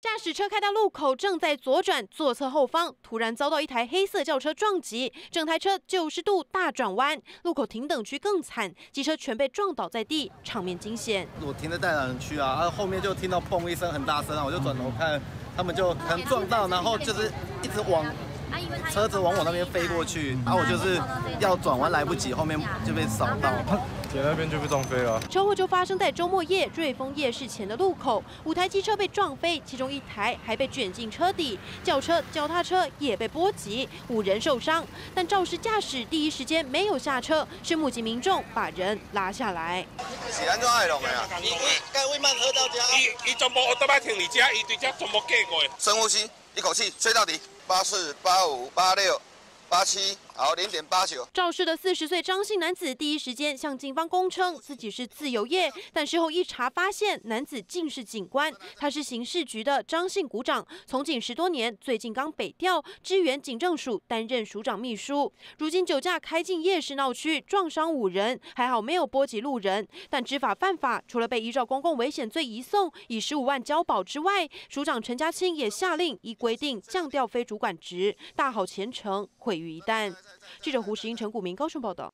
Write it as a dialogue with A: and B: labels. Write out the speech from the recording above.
A: 驾驶车开到路口，正在左转，左侧后方突然遭到一台黑色轿车撞击，整台车90度大转弯，路口停等区更惨，机车全被撞倒在地，场面惊险。
B: 我停在待转区啊，后面就听到砰一声很大声啊，我就转头看，他们就可能撞到，然后就是一直往。车子往我那边飞过去，然后我就是要转弯来不及，后面就被扫到，
C: 铁那边就被撞飞了。
A: 车祸就发生在周末夜瑞丰夜市前的路口，5台机车被撞飞，其中1台还被卷进车底，轿车、脚踏车也被波及，5人受伤。但肇事驾驶第一时间没有下车，是目击民众把人拉下来。
B: 是安怎爱弄的啊？该为慢喝到家。
D: 伊全部都摆停你家，伊对家全部过过。
B: 深呼吸，一口气吹到底。84、85、86、87，好0.89。
A: 肇事的40岁张姓男子第一时间向警方供称自己是自由业，但事后一查发现男子竟是警官，他是刑事局的张姓股长，从警10多年，最近刚北调支援警政署担任署长秘书。如今酒驾开进夜市闹区，撞伤5人，还好没有波及路人，但知法犯法，除了被依照公共危险罪移送，以15万交保之外，署长陈家清也下令依规定降调非主管职，大好前程毁于一旦。记者胡石英、陈谷明高雄报道。